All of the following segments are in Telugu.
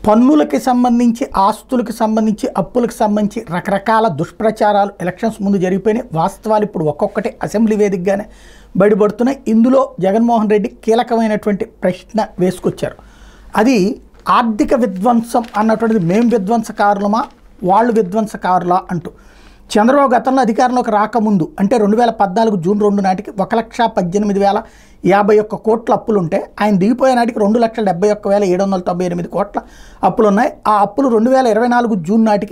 పన్నులకి సంబంధించి, ఆస్తులకు సంబంధించి, అప్పులకు సంబంధించి రకరకాల దుష్ప్రచారాలు ఎలక్షన్స్ ముందు జరిగిపోయినాయి. వాస్తవాలు ఇప్పుడు ఒక్కొక్కటి అసెంబ్లీ వేదికగానే బయటపడుతున్నాయి. ఇందులో జగన్మోహన్ రెడ్డి కీలకమైనటువంటి ప్రశ్న వేసుకొచ్చారు. అది ఆర్థిక విధ్వంసం అన్నటువంటిది మేము విధ్వంసకారులమా, వాళ్ళు విధ్వంసకారులా అంటూ. చంద్రబాబు గతంలో అధికారంలోకి రాకముందు అంటే 2014 జూన్ 2 నాటికి 1,18,051 కోట్ల అప్పులుంటే ఆయన దిగిపోయే నాటికి 2,71,798 కోట్ల అప్పులు ఉన్నాయి. ఆ అప్పులు 2024 జూన్ నాటికి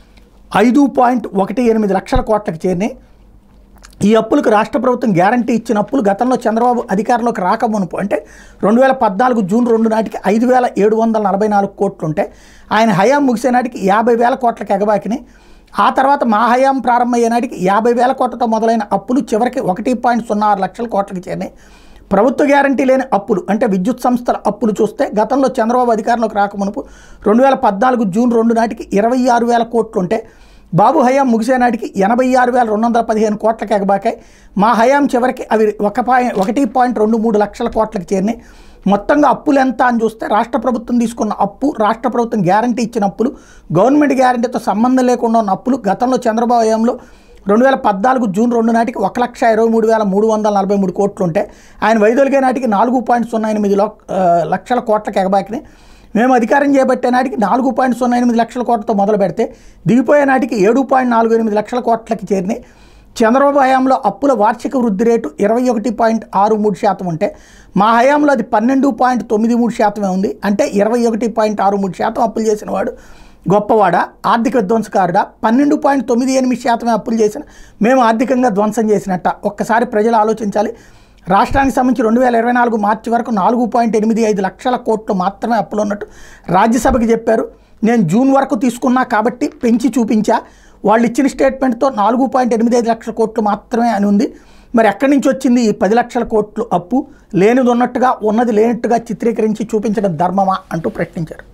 5.18 లక్షల కోట్లకు చేరినాయి. ఈ అప్పులకు రాష్ట్ర ప్రభుత్వం గ్యారంటీ ఇచ్చిన అప్పులు గతంలో చంద్రబాబు అధికారంలోకి రాకమునుపు అంటే 2014 జూన్ 2 నాటికి 5,744 కోట్లు ఉంటే ఆయన హయాం ముగిసే నాటికి 50,000 కోట్లకు ఎగబాకినాయి. ఆ తర్వాత మా హయాం ప్రారంభమయ్యే నాటికి 50,000 కోట్లతో మొదలైన అప్పులు చివరికి 1.06 లక్షల కోట్లకి చేరినాయి. ప్రభుత్వ గ్యారంటీ లేని అప్పులు అంటే విద్యుత్ సంస్థల అప్పులు చూస్తే గతంలో చంద్రబాబు అధికారంలోకి రాకమునుపు 2014 జూన్ 2 నాటికి 26,000 కోట్లు ఉంటే బాబు హయాం ముగిసే నాటికి 86,215 కోట్లకు ఎగబాకాయి. మా హయాం చివరికి అవి 1.23 లక్షల కోట్లకు చేరినాయి. మొత్తంగా అప్పులు ఎంత అని చూస్తే రాష్ట్ర ప్రభుత్వం తీసుకున్న అప్పు, రాష్ట్ర ప్రభుత్వం గ్యారంటీ ఇచ్చిన అప్పులు, గవర్నమెంట్ గ్యారంటీతో సంబంధం లేకుండా ఉన్న అప్పులు గతంలో చంద్రబాబు హయాంలో 2014 జూన్ 2 నాటికి 1,23,343 కోట్లు ఉంటే ఆయన వైదొలిగే నాటికి 4.08 లక్షల కోట్లకు ఎగబాకినాయి. మేము అధికారం చేపట్టే నాటికి 4.08 లక్షల కోట్లతో మొదలు పెడితే దిగిపోయే నాటికి 7.48 లక్షల కోట్లకి చేరినాయి. చంద్రబాబు హయాంలో అప్పుల వార్షిక వృద్ధి రేటు 21.63% ఉంటే మా హయాంలో అది 12.93% ఉంది. అంటే 21.63% అప్పులు చేసిన వాడు గొప్పవాడా, ఆర్థిక విధ్వంసకారుడా? 12.98% అప్పులు చేసిన మేము ఆర్థికంగా ధ్వంసం చేసినట్ట? ఒక్కసారి ప్రజలు ఆలోచించాలి. రాష్ట్రానికి సంబంధించి 2024 మార్చి వరకు 4.85 లక్షల కోట్లు మాత్రమే అప్పులు ఉన్నట్టు రాజ్యసభకి చెప్పారు. నేను జూన్ వరకు తీసుకున్నా కాబట్టి పెంచి చూపించా. వాళ్ళు ఇచ్చిన స్టేట్మెంట్తో 4.85 లక్షల కోట్లు మాత్రమే అని ఉంది. మరి ఎక్కడి నుంచి వచ్చింది ఈ 10 లక్షల కోట్లు అప్పు? లేనిది ఉన్నట్టుగా, ఉన్నది లేనట్టుగా చిత్రీకరించి చూపించడం ధర్మమా అంటూ ప్రశ్నించారు.